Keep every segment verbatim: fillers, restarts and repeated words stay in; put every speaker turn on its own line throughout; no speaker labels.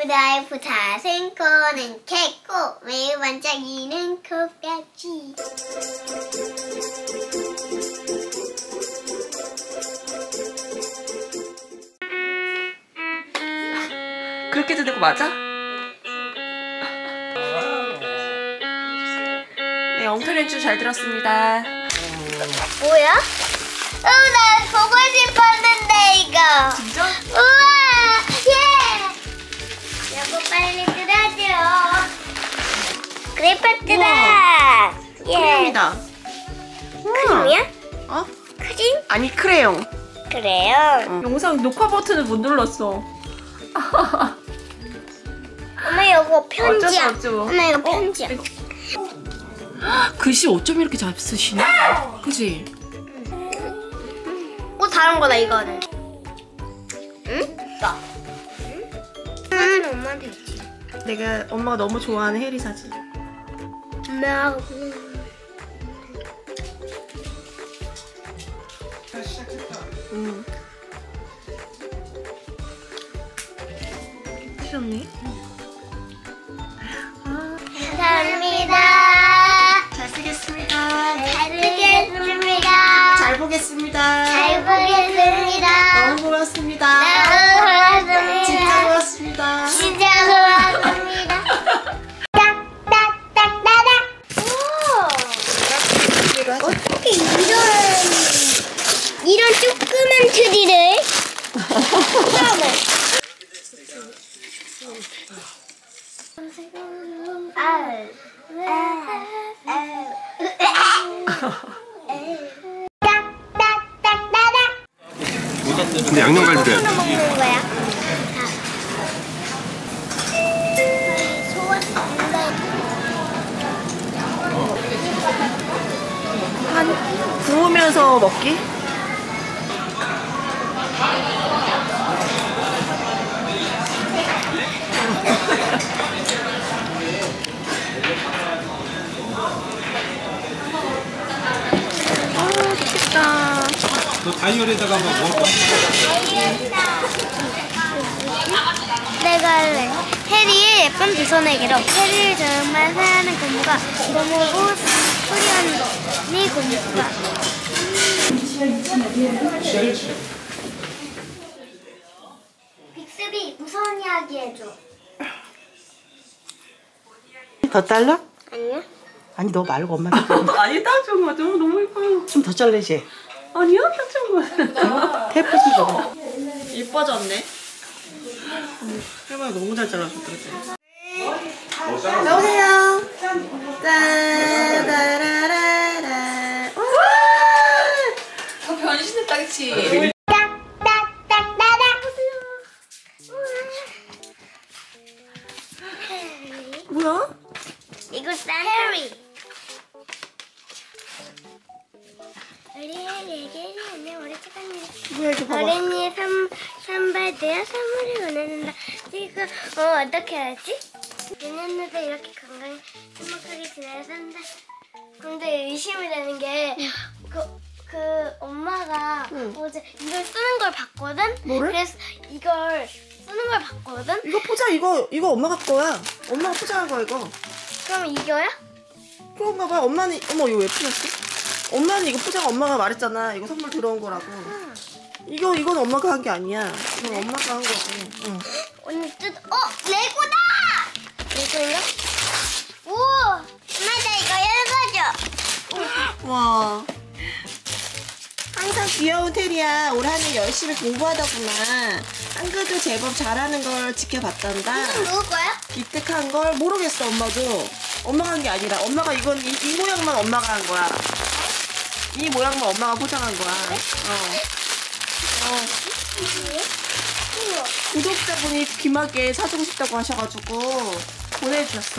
라이프 자생코는 개코 매일 반짝이는 코까지.
그렇게 해도 되고 맞아? 네, 엉터리주 잘 들었습니다.
뭐야? 어, 나 보고 싶었는데 이거.
진짜?
우와, 예. 여보 빨리 들어줘. 크레파트다. 예.
크림이다.
크림이야?
어?
크림?
아니 크레용.
그래요.
어. 영상 녹화 버튼을 못 눌렀어.
엄마 이거 편지야.
어쩌고 저쩌고.
엄마 이거 편지야.
어, 이거. 글씨 어쩜 이렇게 잘 쓰시나? 그지?
뭐 다른 거다 이거는. 응? 나. 응? 나는 엄마한테 있지.
내가 엄마가 너무 좋아하는 해리 사진.
엄마.
응. 싫었네. 아,
감사합니다.
잘 쓰겠습니다.
잘 쓰겠습니다.
잘 보겠습니다.
잘 보겠습니다.
너무 고맙습니다.
너무 고맙습니다.
진짜 고맙습니다.
진짜 고맙습니다. 딱딱딱따닥. 오. 어떻게 이런 이런 조그만 트리를 처음에. 아우.
근데 양념갈비래.
먹는 거야.
한 구우면서 먹기? 아, 좋겠다.
너 다이어리에다가 막 먹을 거야?
내가 할래. 해리의 예쁜 비서내기로 해리를 정말 사랑하는 공부가 고모고 소리하는 공부가 빅스비 무서운 이야기 해줘.
더 잘라?
아니요.
아니 너 말고 엄마한테
아니 딱 좋은 거 같아. 너무 예뻐요.
좀 더 잘라야지.
아니야? 딱 좋은 거 같아.
테이프 좀 줘봐.
이뻐졌네.
할머니가 너무 잘 잘라줬다 그치?
나오세요. 따다라라라. 와! 변신했다 그치? 뭐야?
이거 해리. 우리 해리 해리 안녕 우리 착한
뭐야 이거 봐봐.
어린이의 선, 선발되어 선물을 원하는다. 지금 어 어떻게 하지? 내년에도 이렇게 건강히 행복하게 지내야 산다. 근데 의심이 되는 게 그 그 엄마가
응.
어제 이걸 쓰는 걸 봤거든.
뭐를?
그래서 이걸 쓰는 걸 봤거든.
이거 포장 이거 이거 엄마가 거야. 엄마가 포장한 거야 이거.
그럼 이거야?
그런가 봐. 엄마는 어머 이거 왜 풀렸어? 엄마는 이거 포장 엄마가 말했잖아. 이거 선물 들어온 거라고.
응.
이거 이건 엄마가 한 게 아니야. 이건 엄마가 한 거지. 응.
언니 뜯. 어 레고다. 레고인가? 오. 엄마 나 이거 열어줘.
와. 항상 귀여운 테리야. 올 한 해 열심히 공부하다구나. 한글도 제법 잘하는 걸 지켜봤단다.
이건 누구 거야?
기특한 걸 모르겠어 엄마도. 엄마가 한 게 아니라 엄마가 이건 이, 이 모양만 엄마가 한 거야. 이 모양만 엄마가 포장한 거야. 어. 어.
우와.
구독자분이 귀하게 사주고 싶다고 하셔가지고 보내주셨어.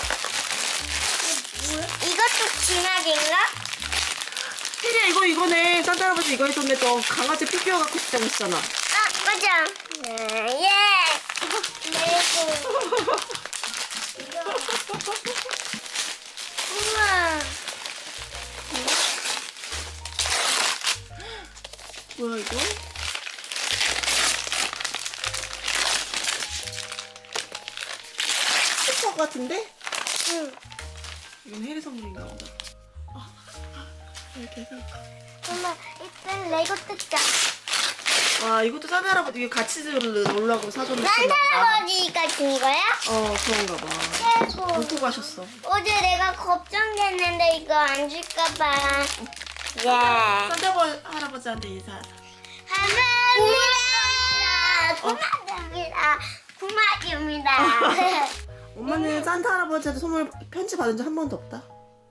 이것도 진하게인가?
테리야 이거 이거네. 산타 할아버지 이거 해줬네. 또 강아지 피규어 갖고 싶다고 했잖아.
아 맞아. 예. 레고. 우와.
뭐야 이거? 것 같은데?
응.
이건 해리 선물인가 보다. 아, 이렇게 해서.
엄마 일단 레고 뜯자.
와, 이것도 산타 할아버지 이게 같이 놀라고 사줬나 봐.
산타 할아버지가 준 거야?
어, 그런가 봐.
최고.
놓고 가셨어.
어제 내가 걱정됐는데 이거 안 줄까봐. 예.
산타 할아버지한테 인사하자.
고맙습니다. 고맙습니다. 고맙습니다.
엄마는 산타 할아버지한테 선물 편지 받은 적 한 번도 없다.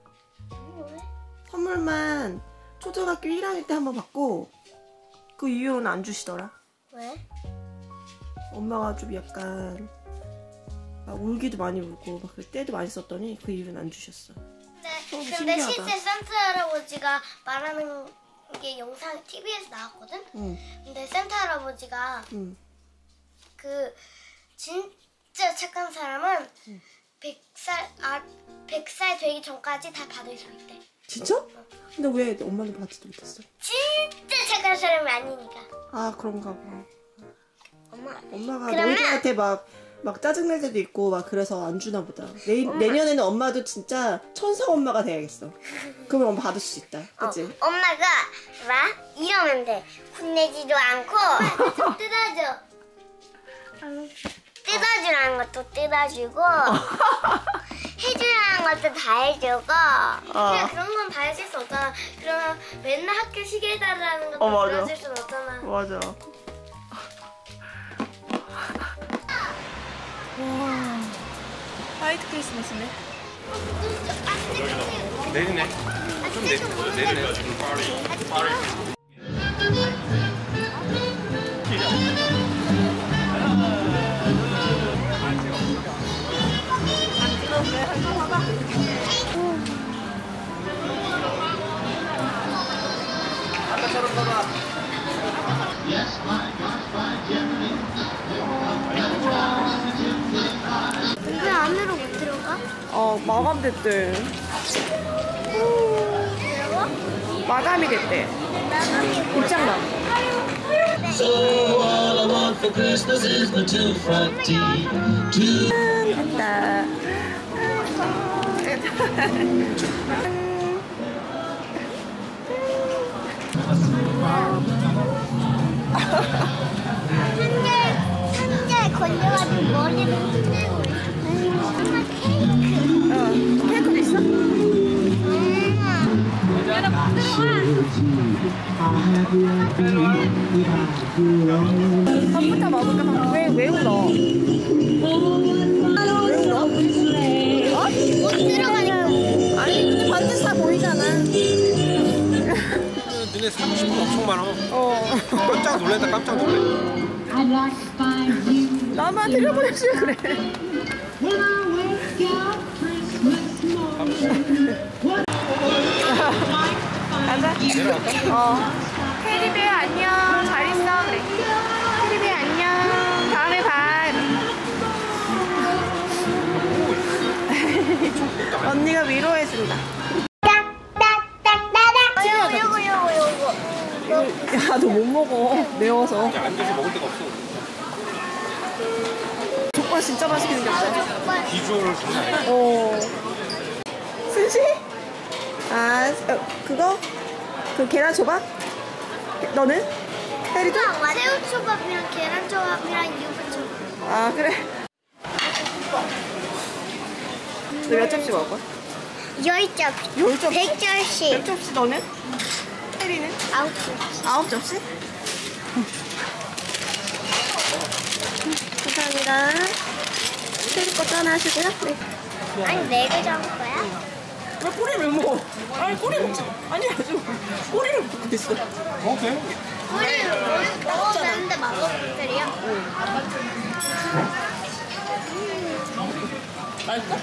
선물만 초등학교 일 학년 때 한 번 받고 그 이후로는 안 주시더라.
왜?
엄마가 좀 약간 막 울기도 많이 울고 막 그럴 때도 많이 썼더니 그 이후로는 안 주셨어.
근데,
어,
근데
신기하다.
실제 산타 할아버지가 말하는 게 영상 티비에서 나왔거든?
응,
근데 산타 할아버지가
응.
그 진짜 착한 사람은 백 살, 아, 백 살 되기 전까지 다 받을 수 있대.
진짜? 근데 왜 엄마는 받지도 못했어?
진짜 착한 사람이 아니니까.
아, 그런가 봐.
엄마.
엄마가
그러면-
너희들한테 막, 막 짜증낼 때도 있고 막 그래서 안 주나 보다. 내, 내년에는 엄마도 진짜 천사 엄마가 돼야겠어. 그러면 엄마 받을 수 있다. 그치?
어, 엄마가 막 이러면 돼. 혼내지도 않고 좀 뜯어줘. 뜯어주라는 것도 뜯어주고 해주라는 것도 다 해주고 그냥 그런 건 다 해줄 수 없잖아. 그러면 맨날 학교 시계 해달라는 것도
어, 맞아.
들어줄 수는 없잖아.
맞아. 와, 화이트 크리스마스네.
내리네. 좀 내, 내리네. 아까처럼 봐봐.
왜 안으로 못 들어가?
어, 마감됐대.
들어가?
마감이 됐대. 입장만.
So all I want for Christmas is the two front teeth. Two
됐다.
한개 한개 걸려가지고 머리를 흔들고 있어. 엄마 케이크.
어, 케이크도 있어? 밥부터 먹을까? 왜, 왜 울어? 왜 울어? 어?
못 들어가니까.
아니, 근데 반드시 다 보이잖아.
너네 사고 싶은 거 엄청 많아.
어.
깜짝 놀란다, 깜짝 놀래.
나만 들여보내주려 그래. 가자. 어. 테리베어 안녕. 잘 있어. 그래. 테리베어 안녕. 다음에 봐. 언니가 위로해준다.
요거 요거 요거 요거.
야, 너 못 먹어. 매워서.
야, 앉아서 먹을 데가 없어.
족발 진짜 맛있게 생겼다.
비주얼을 장난 아니야.
어. 스시? 아, 어, 그거? 그 계란 초밥? 너는? 혜리도?
새우초밥이랑 계란초밥이랑 유부초밥.
아, 그래. 너 몇 접시 먹을 거야?
열 접시.
열 접시?
백 접시.
몇 접시 너는? 혜리는?
아홉 접시.
아홉 접시? 감사합니다. 혜리 것도 하나 하시고요. 네.
아니 내가 정할 거야?
왜 꼬리를 왜 먹어? 아니, 꼬리 먹지. 아니, 아주 꼬리를 먹고 있어.
어, 돼?
우리 먹어도 되는데 맛없는 소리야?
맛있어?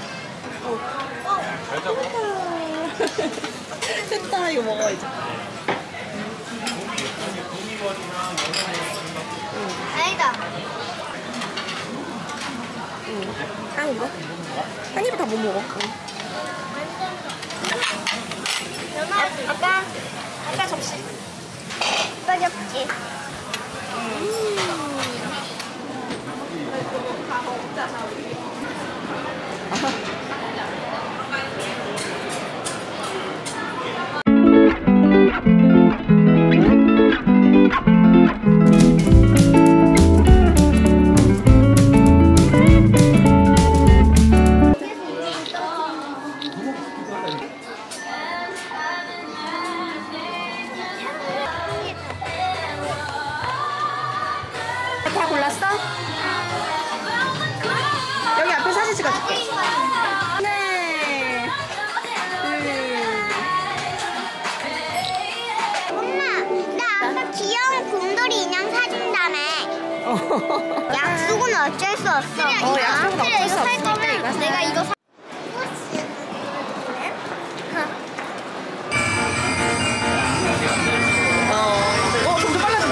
잘 잡아.
됐다, 이거 먹어, 이제.
아니다.
한 입어? 한 입에 다 못 먹어. 응.
아까 아까 접시. 아까 접시.
찍어줄게. 네.
엄마, 나 아까 귀여운 곰돌이 인형 사준다며. 약속은 어쩔 수 없어.
어, 약속은 어쩔 수 없으니까 이거 사.
내가 이거 사.
어, 어, 점점 빨라진다.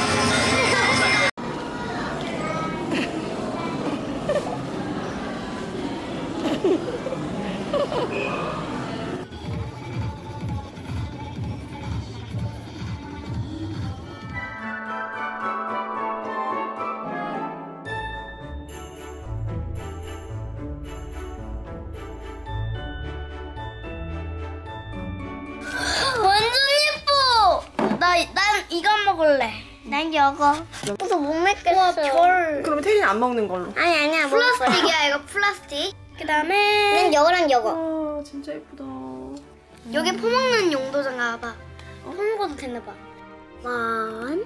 완전 예뻐. 나, 난 이거 먹을래. 난 이거. 그래서 못 먹겠어. 와, 별.
그러면 태린이 안 먹는 걸로.
아니, 아니야. 플라스틱이야, 이거 플라스틱. 그 다음에. 난 이거랑 이거.
아, 진짜 예쁘다.
여기 퍼먹는 용도잖아, 봐. 퍼먹어도 되나봐. One,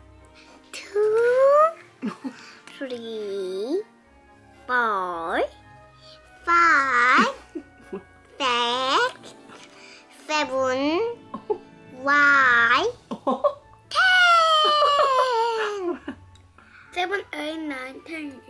two, three, four, five, six, seven, Y, ten. Seven, eight, nine, ten.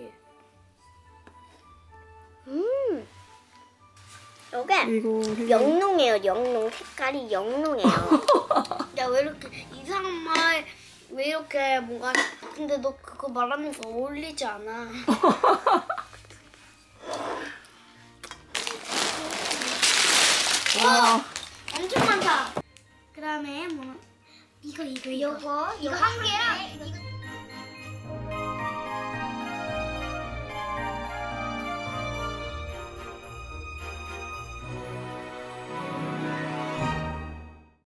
음. 요게
이거 되게
영롱해요. 영롱 색깔이 영롱해요. 야, 왜 이렇게 이상한 말 왜 이렇게 뭔가 근데 너 그거 말하면서 어울리지 않아.
와.
엄청 많다. 그다음에 뭐 이거 이거 이거 이거 한 개랑 이거